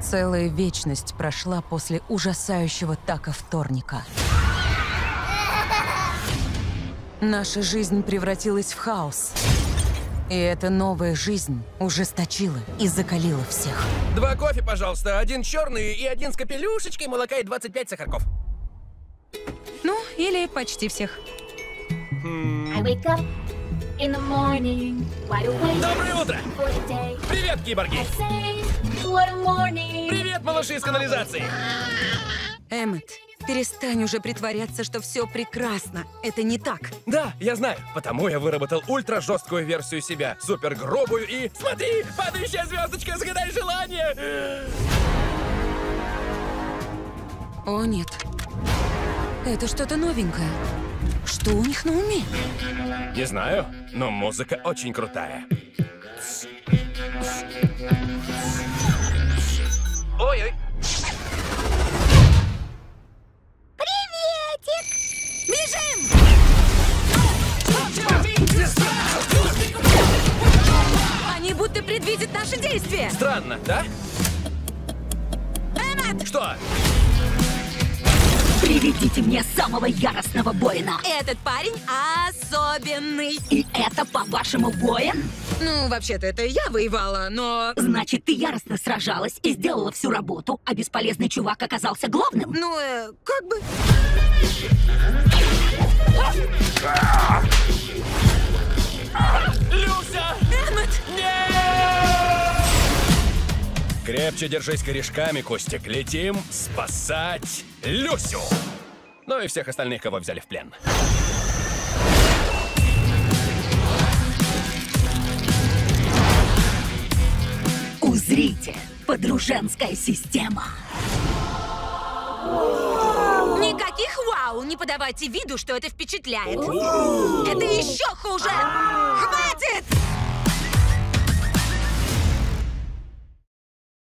Целая вечность прошла после ужасающего така вторника. Наша жизнь превратилась в хаос. И эта новая жизнь ужесточила и закалила всех. 2 кофе, пожалуйста. 1 черный и 1 с капелюшечкой, молока и 25 сахарков. Ну, или почти всех. I wake up in the morning, wide awake Доброе утро! for the day. Привет, киборги! I say, what a morning. Привет, малыши из канализации! Эммет, перестань уже притворяться, что все прекрасно. Это не так. Да, я знаю. Потому я выработал ультра жесткую версию себя. Супер грубую и... Смотри, падающая звездочка, загадай желание! О, нет. Это что-то новенькое. Что у них на уме? Не знаю, но музыка очень крутая. Ой-ой. Бежим! Они будто предвидят наши действия. Странно, да? Эммет! Что? Приведите мне самого яростного воина. Этот парень особенный. И это, по-вашему, воин? Ну, вообще-то это я воевала, но... Значит, ты яростно сражалась и сделала всю работу, а бесполезный чувак оказался главным? Ну, как бы... Люся! Эммет! Крепче держись корешками, Костик. Летим спасать Люсю. Ну и всех остальных, кого взяли в плен. Узрите, подруженская система. Никаких вау! Не подавайте виду, что это впечатляет. Это еще хуже! Хватит!